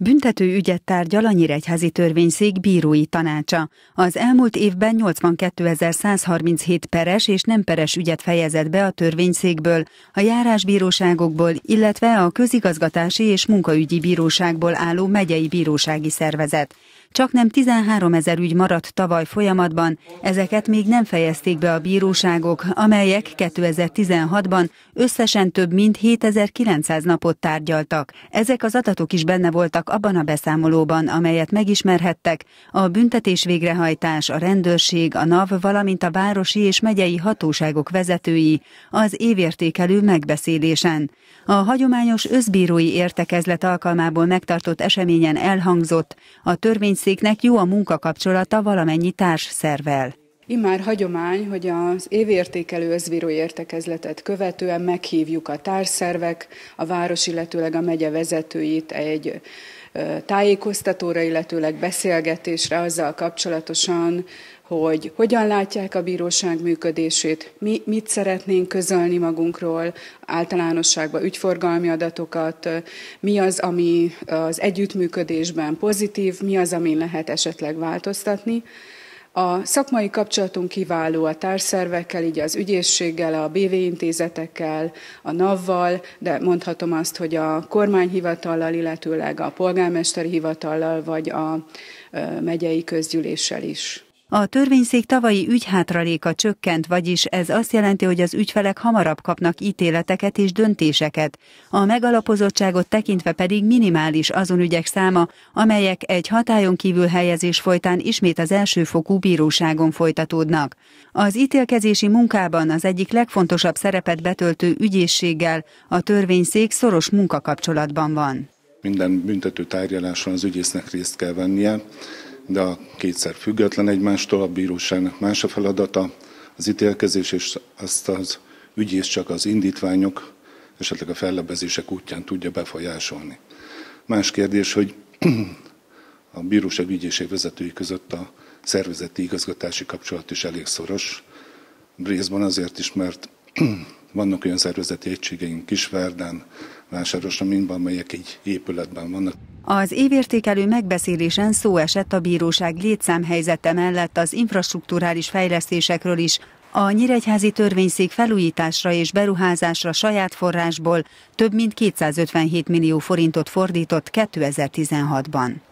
Büntető ügyet tárgyal a Nyíregyházi Törvényszék bírói tanácsa. Az elmúlt évben 82.137 peres és nem peres ügyet fejezett be a törvényszékből, a járásbíróságokból, illetve a közigazgatási és munkaügyi bíróságból álló megyei bírósági szervezet. Csaknem 13 000 ügy maradt tavaly folyamatban, ezeket még nem fejezték be a bíróságok, amelyek 2016-ban összesen több mint 7900 napot tárgyaltak. Ezek az adatok is benne voltak abban a beszámolóban, amelyet megismerhettek, a büntetés végrehajtás, a rendőrség, a NAV, valamint a városi és megyei hatóságok vezetői az évértékelő megbeszélésen. A hagyományos összbírói értekezlet alkalmából megtartott eseményen elhangzott, a törvényszéknek jó a munkakapcsolata valamennyi társszervvel. Immár hagyomány, hogy az évértékelő összbírói értekezletet követően meghívjuk a társszervek, a város, illetőleg a megye vezetőit egy tájékoztatóra, illetőleg beszélgetésre azzal kapcsolatosan, hogy hogyan látják a bíróság működését, mit szeretnénk közölni magunkról, általánosságban ügyforgalmi adatokat, mi az, ami az együttműködésben pozitív, mi az, amin lehet esetleg változtatni. A szakmai kapcsolatunk kiváló a társszervekkel, így az ügyészséggel, a BV intézetekkel, a NAV-val, de mondhatom azt, hogy a kormányhivatallal, illetőleg a polgármesteri hivatallal, vagy a megyei közgyűléssel is. A törvényszék tavalyi ügyhátraléka csökkent, vagyis ez azt jelenti, hogy az ügyfelek hamarabb kapnak ítéleteket és döntéseket. A megalapozottságot tekintve pedig minimális azon ügyek száma, amelyek egy hatályon kívül helyezés folytán ismét az elsőfokú bíróságon folytatódnak. Az ítélkezési munkában az egyik legfontosabb szerepet betöltő ügyészséggel a törvényszék szoros munkakapcsolatban van. Minden büntető tárgyaláson az ügyésznek részt kell vennie, de a kétszer független egymástól, a bíróságnak más a feladata, az ítélkezés, és azt az ügyész csak az indítványok, esetleg a fellebbezések útján tudja befolyásolni. Más kérdés, hogy a bíróság ügyészség vezetői között a szervezeti igazgatási kapcsolat is elég szoros. Részben azért is, mert vannak olyan szervezeti egységeink Kisvárdán, Vásárosnaményban, amelyek egy épületben vannak. Az évértékelő megbeszélésen szó esett a bíróság létszámhelyzete mellett az infrastrukturális fejlesztésekről is. A Nyíregyházi Törvényszék felújításra és beruházásra saját forrásból több mint 257 millió forintot fordított 2016-ban.